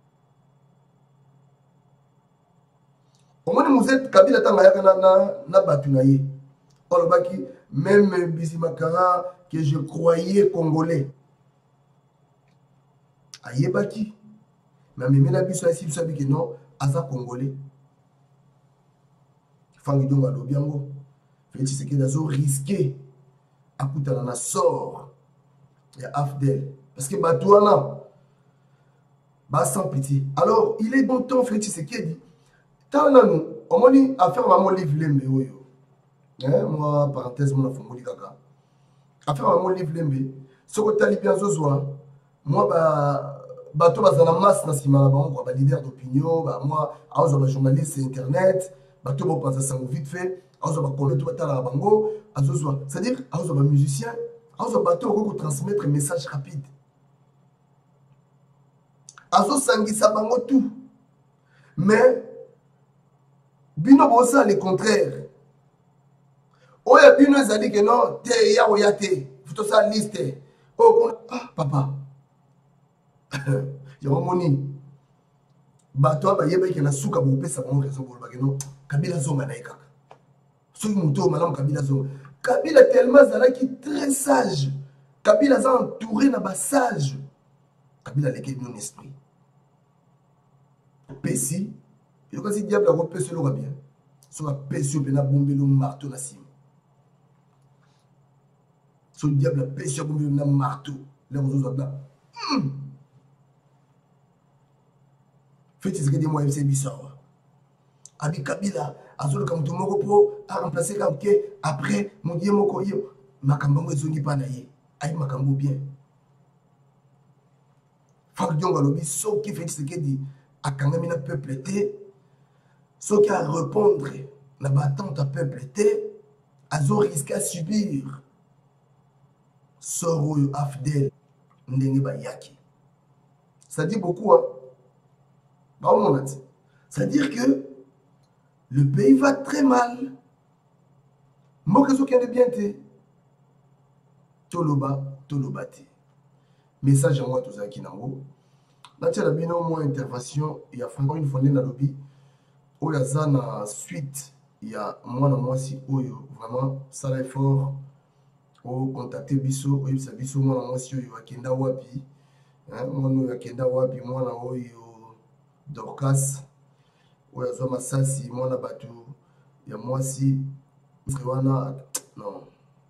Au moins, vous êtes Kabila Tangayaka na Batunaye. Olobaki, même Bisimakara, que je croyais congolais. Ayebaki. Mais même la biso ici, vous savez que non, Asa congolais. Fangi Donga Lobiango. Félix Tshisekedi a risqué à coûter la sort de A F D E L. Parce que Batouana, bah sans pitié. Alors, il est bon temps, Félix Tshisekedi. Tant nous, on m'a dit à faire mon livre lembe oyo. Hein, moi parenthèse mon affaire moli kaka. À faire mon livre lembe. Ce que tali bien zozwa, moi ba bato bazana masse na sima ba on ba leader d'opinion, ba moi a ozo ba journaliste internet, bato bo penser ça vite fait, a ozo ba connaître ba tala bango, a zozwa. C'est-à-dire a ozo ba musicien, a ozo bato ko transmettre message rapide. A zo sangisa bango tout. Mais Bino bossa le contraire. Oya Bino a dit que non, te ya oyate, faut ça liste. Oh ah papa. Ya moni. Bato ba yeba ke na suka bo pesa ba raison bo ba que non, Kabila zonga na ikaka. Soki muto malam Kabila zonga. Kabila tellement zala qui très sage. Kabila za entouré na ba sage. Kabila leke non esprit. Pessi il y a un diable qui peut se le bien. Sur la pression, il y a un bombe le marteau na cime. Sur le diable, la pression, il y a un marteau. Là, vous avez là. Faites-ce que dis-moi, c'est bizarre. Abi Kabila, Azul Kamto Moropo, a remplacé Kamke, après, mon dieu, mon koyo, Makambo Zongi Panaye, aïe Makambo bien. Fak Dionga Lobi, sauf qui fait ce qu'il dit, a quand même un peuple été. Ce qui a répondre, la battante à peuple était, Azo risque à subir. Soro A F D E L, Ndenge Bayaki. Ça dit beaucoup, hein? Bah, on a dit. Ça veut dire que le pays va très mal. Moi, que ce qui est de bien, t'es. Toloba, Tolobati. Message à moi, tout ça qui n'a pas. Là, tu as bien au moins intervention, il y a vraiment une fondée dans le lobby. Il y a na suite, il y a moi na moi si oyo vraiment ça l'effort au contacter biso oyo sa biso moi na moi si oyo akenda wapi hein moi no akenda wapi moi na oyo Dorcas oyo zo masasi moi na batu ya moi si wana non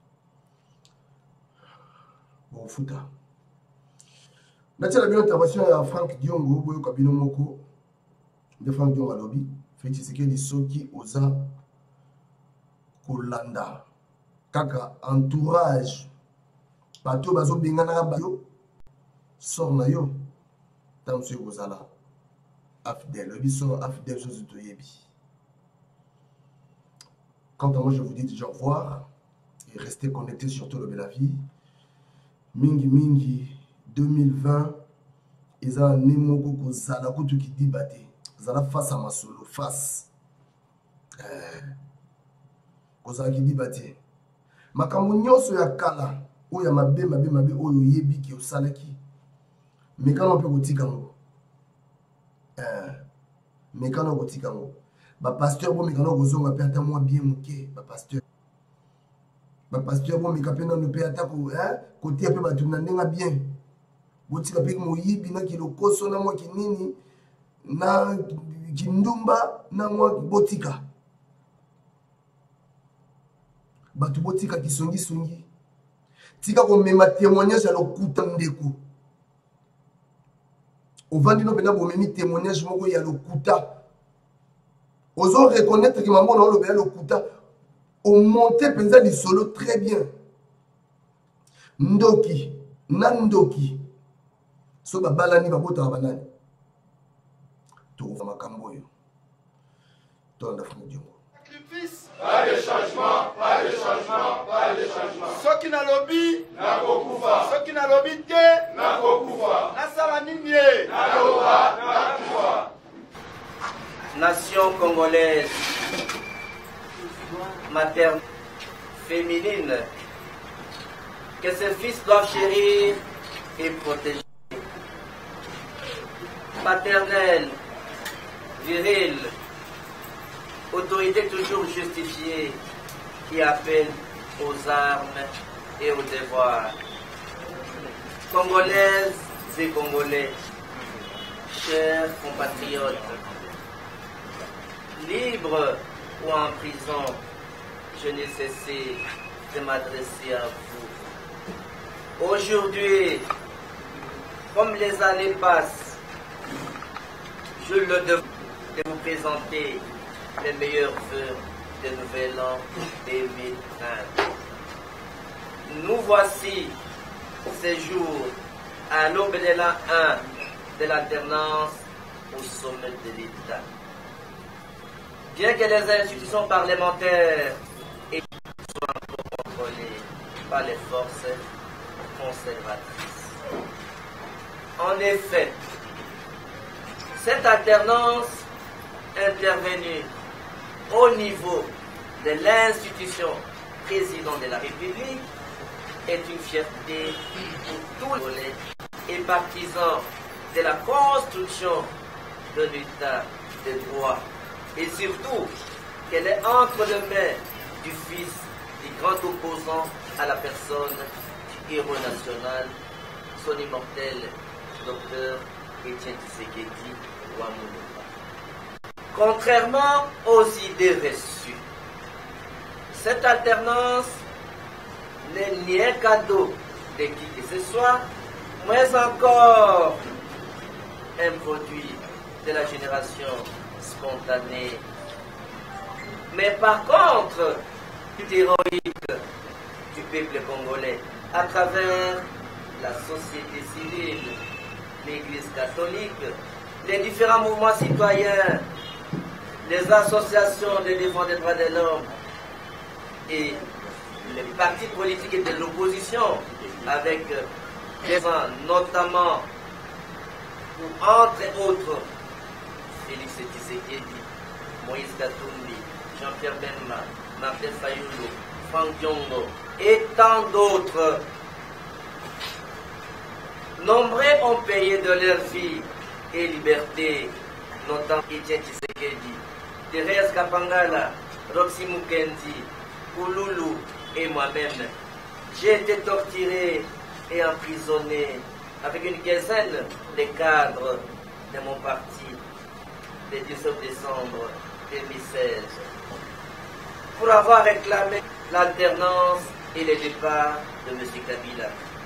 bon futa na tela bien intervention ya Frank Diongo boyo kabino moko de Frank Diongo lobby Félix Tshisekedi soki oza kolanda kaka entourage bato bazo bengana ba yo sort na yo tam so kozala A F D E L le biso A F D E L chose to yebi. Quant à moi je vous dis déjà au revoir et restez connectés sur Tolo Bela Vie. Mingi mingi deux mille vingt eza nemoko kozala kutu ki dibate. Zala face à ma solo, face. Kozala ki dibate. Makambo nyonso ya kala, oya mabe mabe mabe oyo yebi ki osalaki. Mekano pe kotika ngo. Euh, mekano kotika ngo. Ba pasteur bo mekano kozonga pe ata moi bien moké, ba pasteur. Ba pasteur bo mekapena no pe ata ko, hein, côté pe ba tuna ndenga bien. Botika pe mo yibi na kilo koso na moi kinini. Na kindumba na mwa botika batu botika kisongi songi tika ko mema témoignage à lokuta ndeko ovandi no pena bo memi témoignage moko ya lokuta ozo reconnaître que maman na lo be lokuta o monter penza li solo très bien ndoki na ndoki so babalani babotaka banani tokofa makambo oyo tonda funa diongo. Pas de changement, pas de changement, pas de changement. Ceux qui n'a lobby, n'a pas. Ceux qui n'a lobby, n'a pas. N'a sala nini, n'a pas. Nation congolaise, maternelle, féminine, que ses fils doivent chérir et protéger. Paternelle, virile, autorité toujours justifiée qui appelle aux armes et aux devoirs. Congolaises et Congolais, chers compatriotes, libres ou en prison, je n'ai cessé de m'adresser à vous. Aujourd'hui, comme les années passent, je le devoir de vous présenter les meilleurs vœux de Nouvel An deux mille vingt. Nous voici ces jours à l'aube de l'an un de l'alternance au sommet de l'État. Bien que les institutions parlementaires soient encore contrôlées par les forces conservatrices. En effet, cette alternance intervenue au niveau de l'institution président de la République est une fierté pour tous les Congolais et partisans de la construction de l'État de droit. Et surtout qu'elle est entre les mains du fils du grand opposant à la personne du héros national, son immortel docteur Étienne Tshisekedi Wamulumba. Contrairement aux idées reçues, cette alternance n'est ni un cadeau de qui que ce soit, mais encore un produit de la génération spontanée. Mais par contre, héroïque du peuple congolais à travers la société civile, l'Église catholique, les différents mouvements citoyens, les associations de défense des droits de l'homme et les partis politiques et de l'opposition, avec des gens notamment, entre autres, Félix Tshisekedi, Moïse Katumbi, Jean-Pierre Bemba, Martin Fayulu, Franck Diongo et tant d'autres. Nombreux ont payé de leur vie et liberté, notamment Étienne Tshisekedi, Thérèse Kapangala, Roxy Mukendi, Kouloulou et moi-même. J'ai été torturé et emprisonné avec une quinzaine de cadres de mon parti le dix-sept décembre deux mille seize pour avoir réclamé l'alternance et le départ de M. Kabila.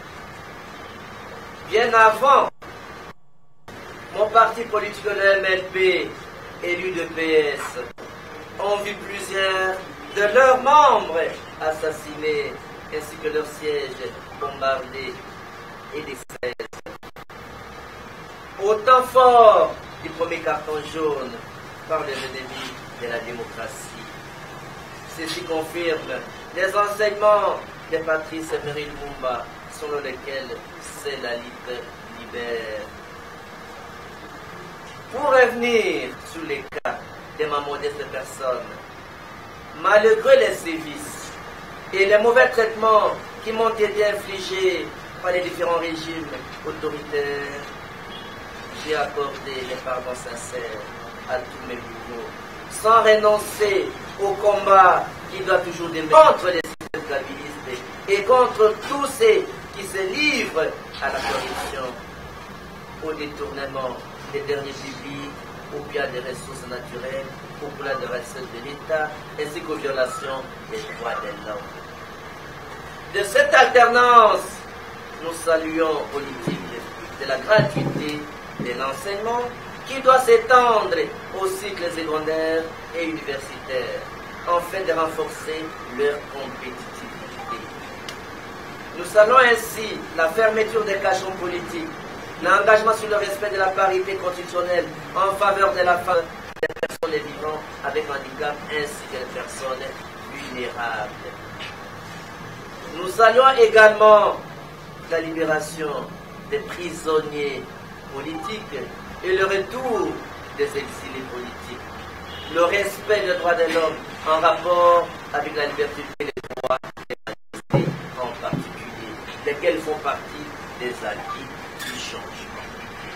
Bien avant, mon parti politique, le M L P, élu de P S, ont vu plusieurs de leurs membres assassinés, ainsi que leur siège bombardé et des seize. Au temps fort du premier carton jaune par les ennemis de la démocratie. Ceci confirme les enseignements de Patrice Emery Lumumba, selon lesquels c'est la lutte libère. Pour revenir sur les cas de ma modeste personne, malgré les sévices et les mauvais traitements qui m'ont été infligés par les différents régimes autoritaires, j'ai accordé les pardons sincères à tous mes niveaux, sans renoncer au combat qui doit toujours démarrer contre les systèmes stabilistes et contre tous ceux qui se livrent à la corruption, au détournement des derniers publics, au bien des ressources naturelles, au plan de reste de l'État, ainsi qu'aux violations des droits de l'homme. De cette alternance, nous saluons politique de la gratuité de l'enseignement qui doit s'étendre aux cycles secondaires et universitaires, afin de renforcer leur compétitivité. Nous saluons ainsi la fermeture des cachons politiques l'engagement sur le respect de la parité constitutionnelle en faveur de la femme, des personnes vivant avec handicap ainsi que des personnes vulnérables. Nous saluons également la libération des prisonniers politiques et le retour des exilés politiques. Le respect des droits de l'homme en rapport avec la liberté et les droits des minorités en particulier, lesquels font partie des acquis du changement.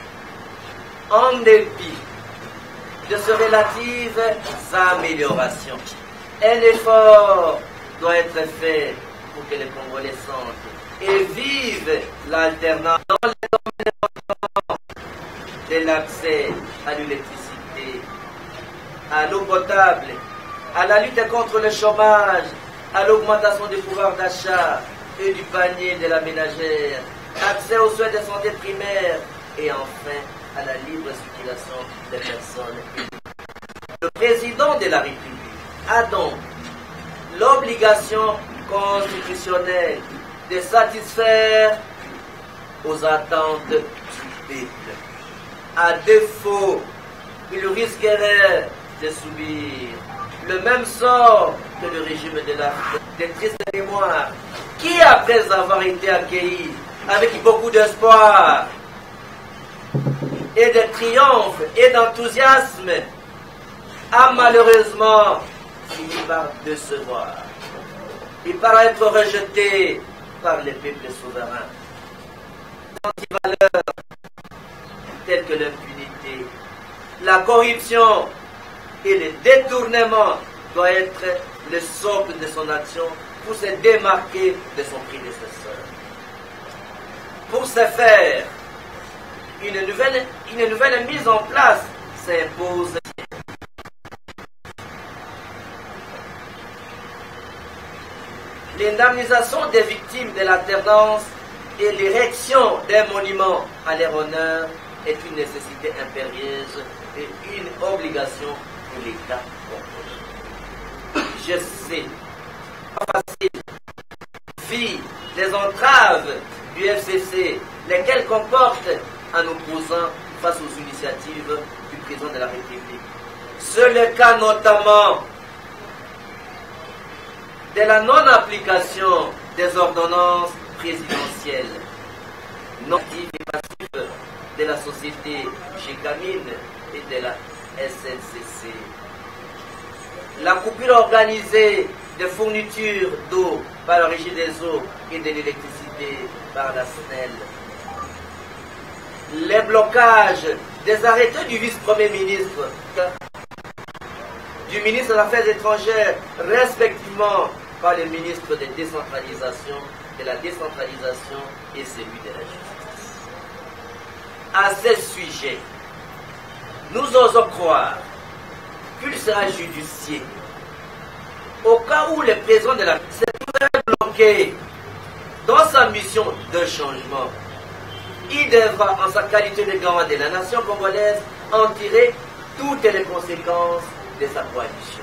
En dépit de ces relatives améliorations, un effort doit être fait pour que les Congolais sentent et vivent l'alternance dans les domaines de l'accès à l'électricité, à l'eau potable, à la lutte contre le chômage, à l'augmentation du pouvoir d'achat et du panier de la ménagère, accès aux soins de santé primaire et enfin à la libre circulation des personnes. Le président de la République a donc l'obligation constitutionnelle de satisfaire aux attentes du peuple. À défaut, il risquerait de subir le même sort que le régime de la des tristes mémoires, qui après avoir été accueilli avec beaucoup d'espoir et de triomphe et d'enthousiasme, a malheureusement fini par décevoir et par être rejeté par les peuples souverains. Antivaleurs telles que l'impunité, la corruption et le détournement doivent être le socle de son action pour se démarquer de son prédécesseur. Pour ce faire, une nouvelle, une nouvelle mise en place s'impose. L'indemnisation des victimes de l'alternance et l'érection d'un monument à leur honneur est une nécessité impérieuse et une obligation pour l'État congolais. Je sais, pas facile, vu les entraves du F C C, lesquelles comportent en opposant face aux initiatives du président de la République. C'est le cas notamment de la non-application des ordonnances présidentielles, non actives et passives de la société Gécamine et de la S N C C. La coupure organisée de fournitures d'eau par la Régie des eaux et de l'électricité par la S N E L. Les blocages des arrêtés du vice-premier ministre, du ministre des Affaires étrangères, respectivement par le ministre de décentralisation, de la décentralisation et celui de la justice. À ce sujet, nous osons croire qu'il sera judicieux, au cas où le président de la se trouverait bloqué dans sa mission de changement. Il devra, en sa qualité de garant de la nation congolaise, en tirer toutes les conséquences de sa coalition.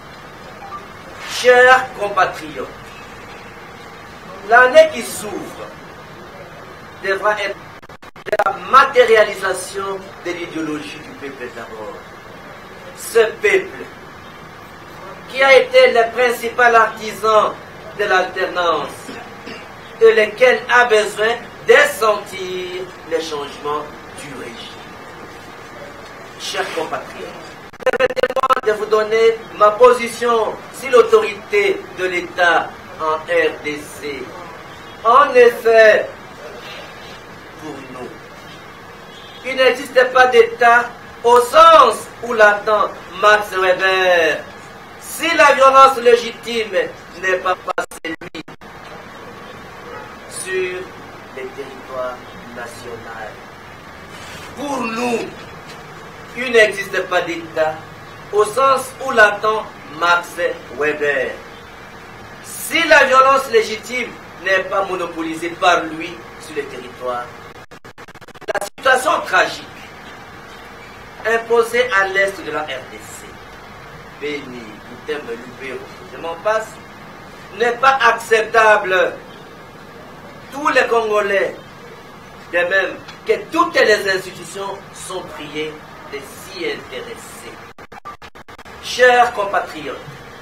Chers compatriotes, l'année qui s'ouvre devra être la matérialisation de l'idéologie du peuple d'abord. Ce peuple qui a été le principal artisan de l'alternance et lequel a besoin de sentir les changements du régime. Chers compatriotes, permettez-moi de vous donner ma position sur l'autorité de l'État en R D C. En effet, pour nous, il n'existe pas d'État au sens où l'attend Max Weber. Si la violence légitime n'est pas passée lui sur les territoires nationaux. Pour nous, il n'existe pas d'État au sens où l'attend Max Weber. Si la violence légitime n'est pas monopolisée par lui sur les territoires, la situation tragique imposée à l'est de la R D C, Béni, Boutem, Lubero, je m'en passe, n'est pas acceptable. Tous les Congolais, de même que toutes les institutions sont priées de s'y intéresser. Chers compatriotes,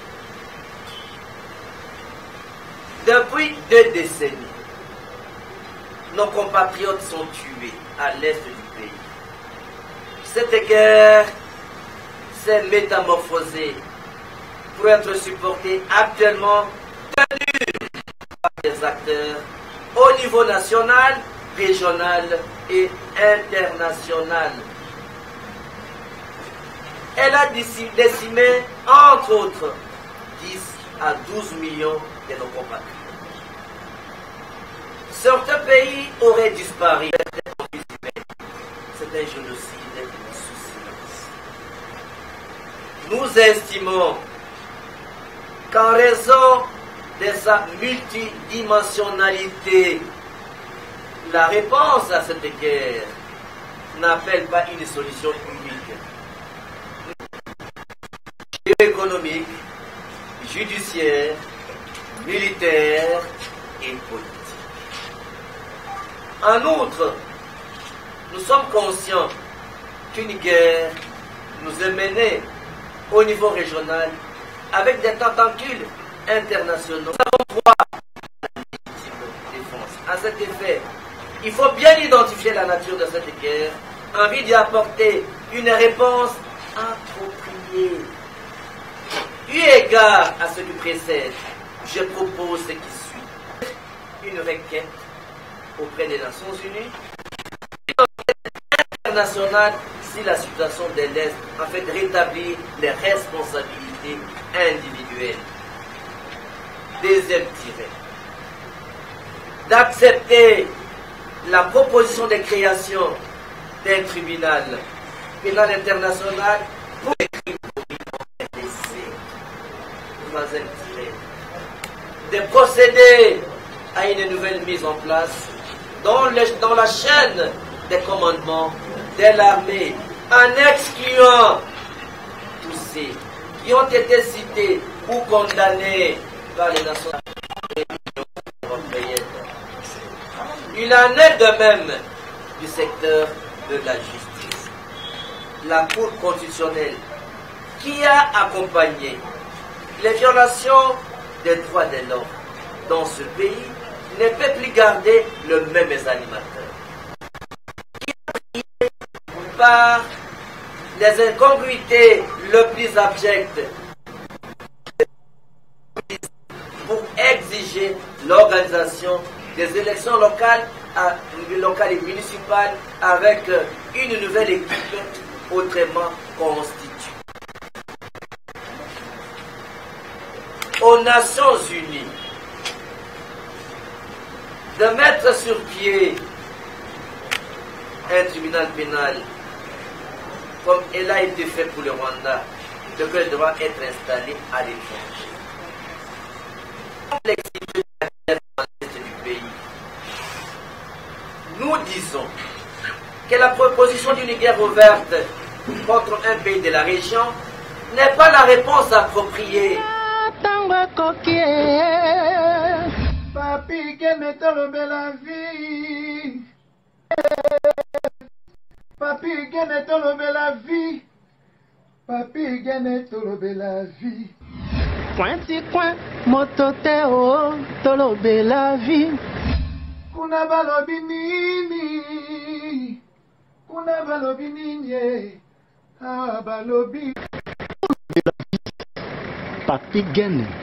depuis deux décennies, nos compatriotes sont tués à l'est du pays. Cette guerre s'est métamorphosée pour être supportée actuellement, tenue par des acteurs au niveau national, régional et international. Elle a décimé, entre autres, dix à douze millions de nos compatriotes. Certains pays auraient disparu. C'est un génocide sous silence. Nous estimons qu'en raison de sa multidimensionnalité, la réponse à cette guerre n'appelle pas une solution unique. Économique, judiciaire, militaire et politique. En outre, nous sommes conscients qu'une guerre nous est menée au niveau régional avec des tentacules internationaux. Nous avons droit à la légitime défense. À cet effet, il faut bien identifier la nature de cette guerre en vue d'y apporter une réponse appropriée. Eu égard à ce qui précède, je propose ce qui suit. Une requête auprès des Nations Unies, une enquête internationale sur la situation de l'Est, afin de rétablir les responsabilités individuelles. Deuxième tiré. D'accepter la proposition de création d'un tribunal pénal international pour les crimes commis en R D C. Troisième tiré. De procéder à une nouvelle mise en place dans, le, dans la chaîne des commandements de l'armée, en excluant tous ceux qui ont été cités ou condamnés par les Nations européennes. Il en est de même du secteur de la justice. La Cour constitutionnelle, qui a accompagné les violations des droits de l'homme dans ce pays, ne peut plus garder le même animateur. Qui a prié par les incongruités le plus abjectes pour exiger l'organisation des élections locales, à, locales et municipales avec une nouvelle équipe autrement constituée. Aux Nations Unies, de mettre sur pied un tribunal pénal comme il a été fait pour le Rwanda, lequel doit être installé à l'étranger. Complexité de la guerre du pays. Nous disons que la proposition d'une guerre ouverte contre un pays de la région n'est pas la réponse appropriée. Papi, que me tolobe la vie. Papi, que me tolobe la vie. Papi, que me tolobe la vie. Pointi coin, mototeo, tolobe la vie. Kuna balobi nini. Kuna balobi nini. Ah, balobi. Papi Gene.